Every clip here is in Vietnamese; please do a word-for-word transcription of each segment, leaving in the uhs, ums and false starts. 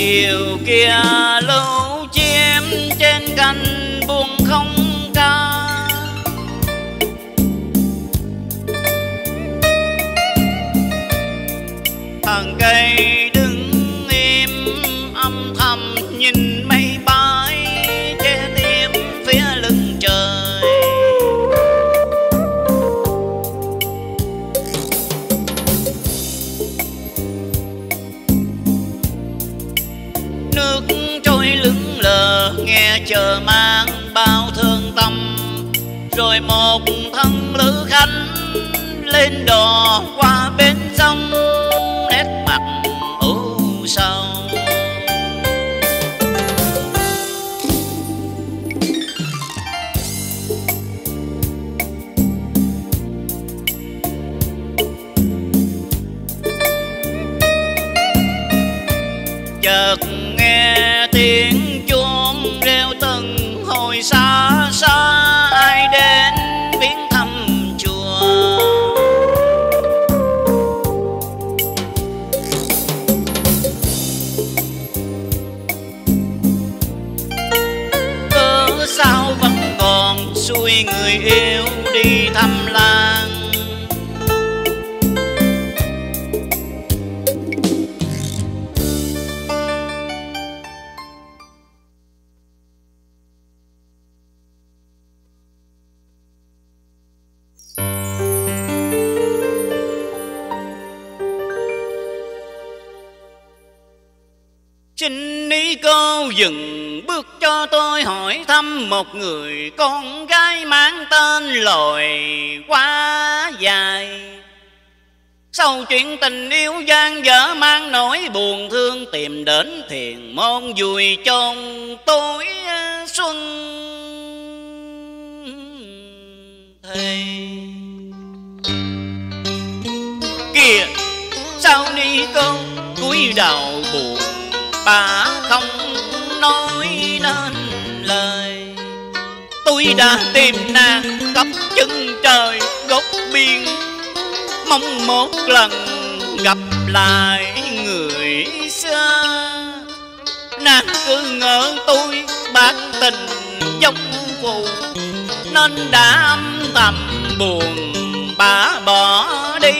chiều kia lũ chim trên cành buồn không ca. Hàng cây đứng im âm thầm nhìn mây bay che tim phía lưng trời. Nước trôi lững lờ nghe chờ mang bao thương tâm, rồi một thân lữ khánh lên đò qua bên sông, nét mặt u sầu. Chợt nghe tiếng chuông reo từng hồi xa xa, ai đến viếng thăm chùa. Cớ sao vẫn còn xuôi người yêu đi thăm làng. Xin ní cô dừng bước cho tôi hỏi thăm một người con gái mang tên lòi quá dài. Sau chuyện tình yêu gian dở mang nỗi buồn thương, tìm đến thiền môn vùi chôn tối xuân thề. Kìa sao ni cô cúi đầu buồn, bà không nói nên lời. Tôi đã tìm nàng khắp chân trời góc biển, mong một lần gặp lại người xưa. Nàng cứ ngỡ tôi bạc tình giống phù, nên đã âm thầm buồn bà bỏ đi.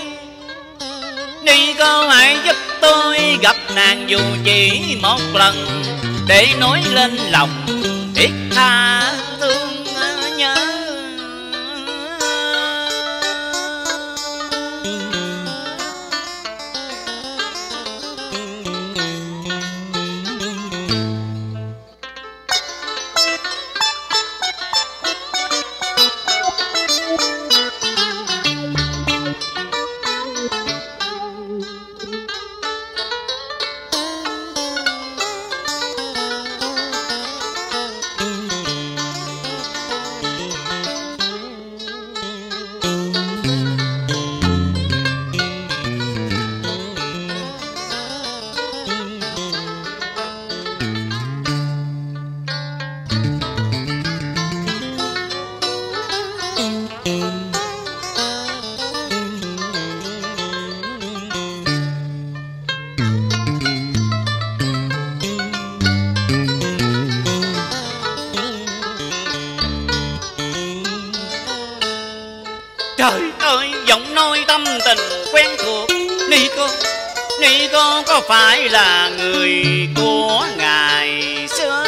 Đi cô hãy giúp tôi gặp nàng dù chỉ một lần, để nói lên lòng biết tha thương nhớ. Trời ơi, giọng nói tâm tình quen thuộc. Ni cô, Ni cô có phải là người của ngày xưa?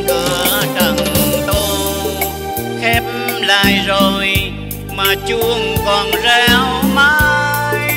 cửa trần tu khép lại rồi mà chuông còn reo mãi.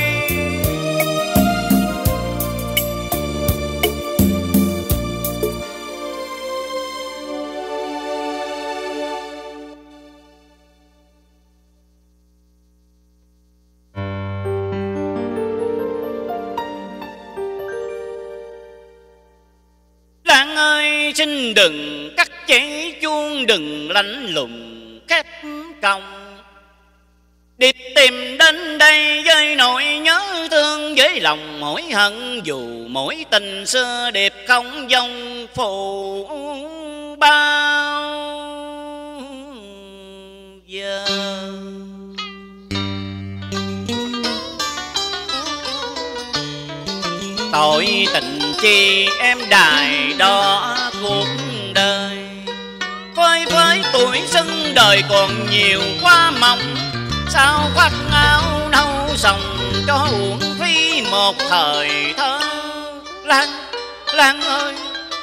Lan ơi xin đừng cắt cháy chuông, đừng lạnh lùng khép còng. Điệp tìm đến đây với nỗi nhớ thương, với lòng hối hận dù mỗi tình xưa Điệp không dòng phụ bao giờ. Tội tình chi em đài đó cuộc đời, phơi phới tuổi xuân đời còn nhiều quá mong. Sao khoác áo nâu sòng cho uổng phí một thời thơ. Lan, Lan ơi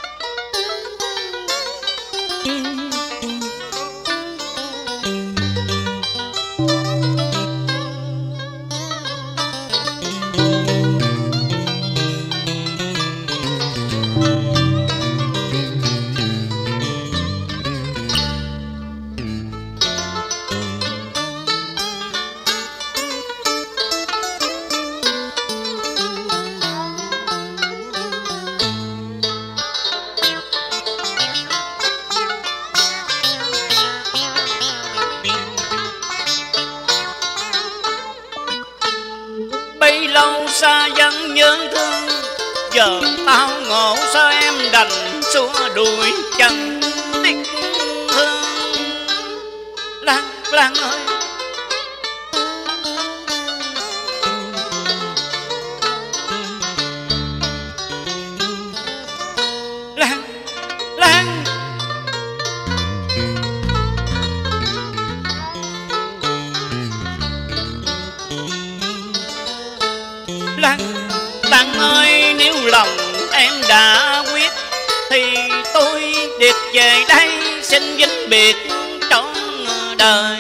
xa vẫn nhớ thương, giờ tao ngộ sao em đành xua đuổi chân tiếc thương. Lan, Lan ơi Lan, Lan Lan, Lan ơi nếu lòng em đã quyết thì tôi Điệp về đây xin vĩnh biệt trong đời.